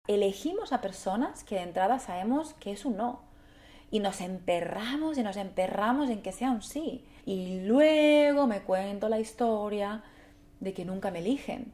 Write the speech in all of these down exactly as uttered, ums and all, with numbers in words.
elegimos a personas que de entrada sabemos que es un no. Y nos emperramos y nos emperramos en que sea un sí. Y luego me cuento la historia de que nunca me eligen.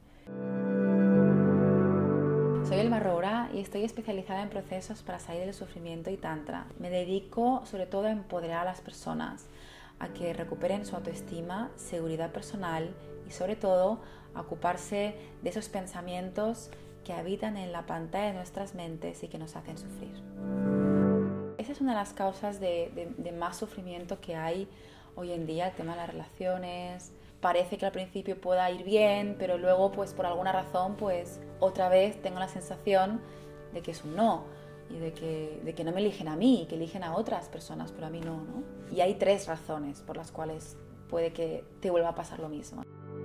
Soy Elma Roura y estoy especializada en procesos para salir del sufrimiento y tantra. Me dedico sobre todo a empoderar a las personas, a que recuperen su autoestima, seguridad personal y sobre todo a ocuparse de esos pensamientos que habitan en la pantalla de nuestras mentes y que nos hacen sufrir. Esa es una de las causas de, de, de más sufrimiento que hay hoy en día, el tema de las relaciones. Parece que al principio pueda ir bien, pero luego pues por alguna razón pues otra vez tengo la sensación de que es un no y de que, de que no me eligen a mí, que eligen a otras personas, pero a mí no, ¿no? Y hay tres razones por las cuales puede que te vuelva a pasar lo mismo.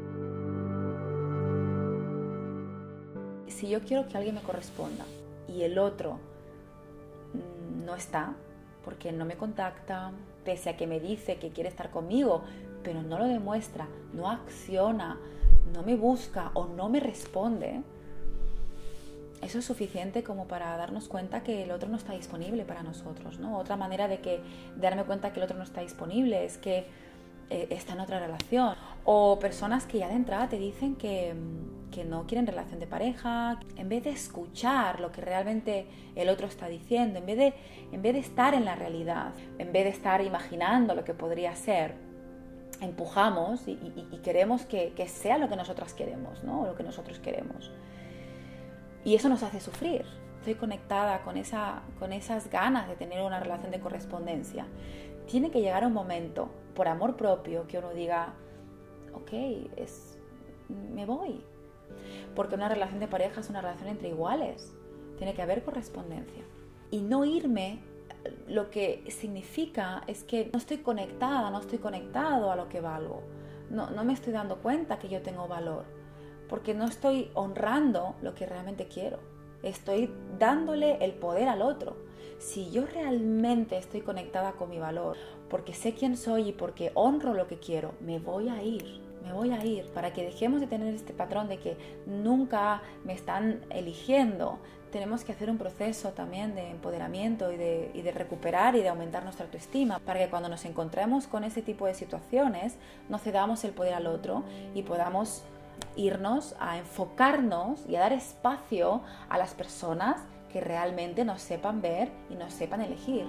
Si yo quiero que alguien me corresponda y el otro no está, porque no me contacta, pese a que me dice que quiere estar conmigo, pero no lo demuestra, no acciona, no me busca o no me responde, eso es suficiente como para darnos cuenta que el otro no está disponible para nosotros, ¿no? Otra manera de, que, de darme cuenta que el otro no está disponible es que eh, está en otra relación. O personas que ya de entrada te dicen que, que no quieren relación de pareja, en vez de escuchar lo que realmente el otro está diciendo, en vez de, en vez de estar en la realidad, en vez de estar imaginando lo que podría ser, empujamos y, y, y queremos que, que sea lo que nosotras queremos, ¿no? O lo que nosotros queremos. Y eso nos hace sufrir. Estoy conectada con, esa, con esas ganas de tener una relación de correspondencia. Tiene que llegar un momento, por amor propio, que uno diga, ok, es, me voy. Porque una relación de pareja es una relación entre iguales. Tiene que haber correspondencia. Y no irme, lo que significa es que no estoy conectada, no estoy conectado a lo que valgo. No, no me estoy dando cuenta que yo tengo valor. Porque no estoy honrando lo que realmente quiero. Estoy dándole el poder al otro. Si yo realmente estoy conectada con mi valor, porque sé quién soy y porque honro lo que quiero, me voy a ir, me voy a ir. Para que dejemos de tener este patrón de que nunca me están eligiendo, tenemos que hacer un proceso también de empoderamiento y de, y de recuperar y de aumentar nuestra autoestima, para que cuando nos encontremos con ese tipo de situaciones, no cedamos el poder al otro y podamos irnos a enfocarnos y a dar espacio a las personas que realmente nos sepan ver y nos sepan elegir.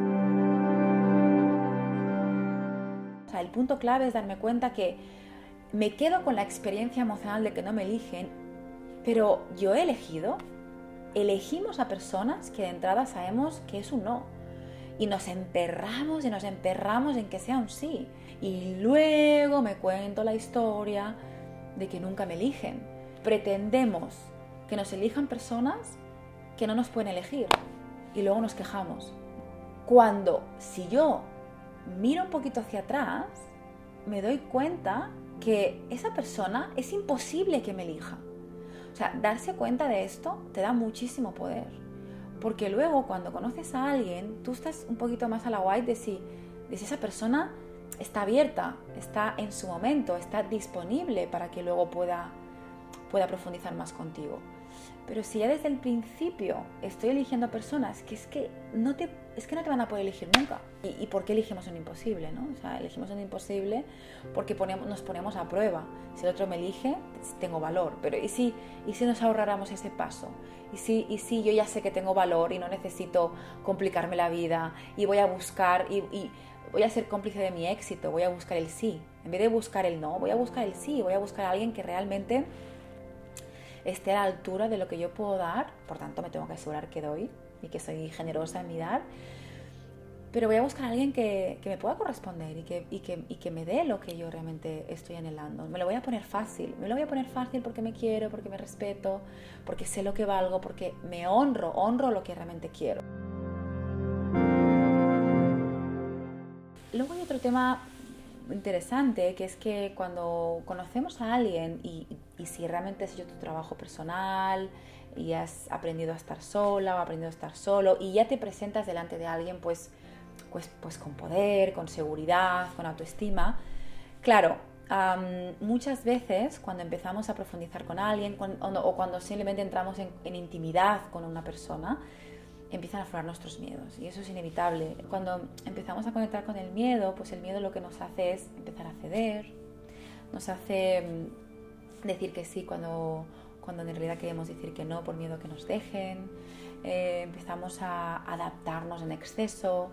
O sea, el punto clave es darme cuenta que me quedo con la experiencia emocional de que no me eligen, pero yo he elegido, elegimos a personas que de entrada sabemos que es un no. Y nos emperramos y nos emperramos en que sea un sí. Y luego me cuento la historia de que nunca me eligen. Pretendemos que nos elijan personas que no nos pueden elegir y luego nos quejamos. Cuando, si yo miro un poquito hacia atrás, me doy cuenta que esa persona es imposible que me elija. O sea, darse cuenta de esto te da muchísimo poder. Porque luego cuando conoces a alguien, tú estás un poquito más a la guay de si, de si esa persona está abierta, está en su momento, está disponible para que luego pueda, pueda profundizar más contigo. Pero si ya desde el principio estoy eligiendo a personas que es que no te, es que no te van a poder elegir nunca. ¿Y, y por qué elegimos un imposible, no? O sea, elegimos un imposible porque ponemos, nos ponemos a prueba. Si el otro me elige, tengo valor. Pero ¿y si, y si nos ahorráramos ese paso? ¿Y si, ¿Y si yo ya sé que tengo valor y no necesito complicarme la vida y voy a buscar y, y voy a ser cómplice de mi éxito, voy a buscar el sí? En vez de buscar el no, voy a buscar el sí, voy a buscar a alguien que realmente esté a la altura de lo que yo puedo dar. Por tanto, me tengo que asegurar que doy y que soy generosa en mi dar. Pero voy a buscar a alguien que, que me pueda corresponder y que, y, que, y que me dé lo que yo realmente estoy anhelando. Me lo voy a poner fácil. Me lo voy a poner fácil porque me quiero, porque me respeto, porque sé lo que valgo, porque me honro, honro lo que realmente quiero. Luego hay otro tema interesante, que es que cuando conocemos a alguien y, y si realmente has hecho tu trabajo personal y has aprendido a estar sola o aprendido a estar solo y ya te presentas delante de alguien pues, pues, pues con poder, con seguridad, con autoestima, claro, um, muchas veces cuando empezamos a profundizar con alguien cuando, o cuando simplemente entramos en, en intimidad con una persona, empiezan a aflorar nuestros miedos y eso es inevitable. Cuando empezamos a conectar con el miedo, pues el miedo lo que nos hace es empezar a ceder, nos hace decir que sí cuando, cuando en realidad queremos decir que no por miedo a que nos dejen, eh, empezamos a adaptarnos en exceso.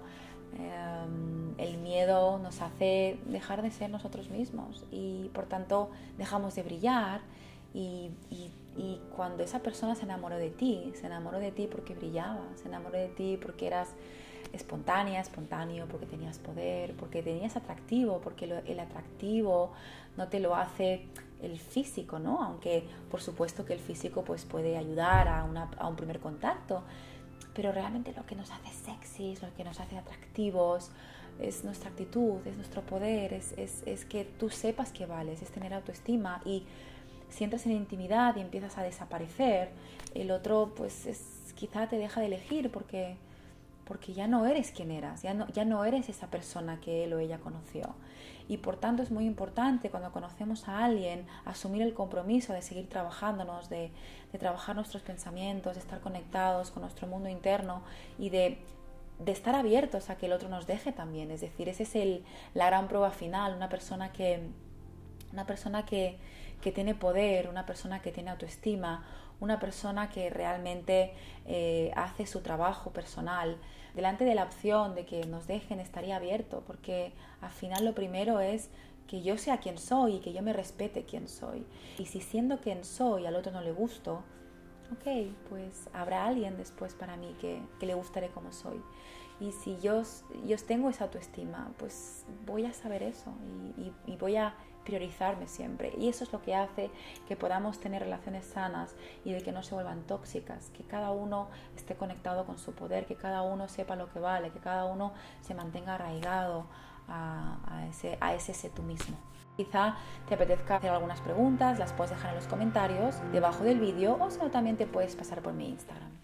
Eh, el miedo nos hace dejar de ser nosotros mismos y por tanto dejamos de brillar y, y, y cuando esa persona se enamoró de ti, se enamoró de ti porque brillabas, se enamoró de ti porque eras espontánea, espontáneo, porque tenías poder, porque tenías atractivo, porque lo, el atractivo no te lo hace el físico, ¿no? Aunque por supuesto que el físico pues, puede ayudar a, una, a un primer contacto, pero realmente lo que nos hace sexys, lo que nos hace atractivos, es nuestra actitud, es nuestro poder, es, es, es que tú sepas que vales, es tener autoestima y si entras en intimidad y empiezas a desaparecer, el otro pues es, quizá te deja de elegir porque, porque ya no eres quien eras, ya no, ya no eres esa persona que él o ella conoció. Y por tanto es muy importante cuando conocemos a alguien asumir el compromiso de seguir trabajándonos, de, de trabajar nuestros pensamientos, de estar conectados con nuestro mundo interno y de, de estar abiertos a que el otro nos deje también. Es decir, esa es el, la gran prueba final, una persona que, una persona que, que tiene poder, una persona que tiene autoestima, una persona que realmente eh, hace su trabajo personal. Delante de la opción de que nos dejen estaría abierto, porque al final lo primero es que yo sea quien soy y que yo me respete quien soy. Y si siendo quien soy al otro no le gusto, ok, pues habrá alguien después para mí que, que le gustaré como soy. Y si yo, yo tengo esa autoestima, pues voy a saber eso y, y, y voy a priorizarme siempre. Y eso es lo que hace que podamos tener relaciones sanas y de que no se vuelvan tóxicas, que cada uno esté conectado con su poder, que cada uno sepa lo que vale, que cada uno se mantenga arraigado a, a, ese, a ese sé tú mismo. Quizá te apetezca hacer algunas preguntas, las puedes dejar en los comentarios debajo del vídeo o si no también te puedes pasar por mi Instagram.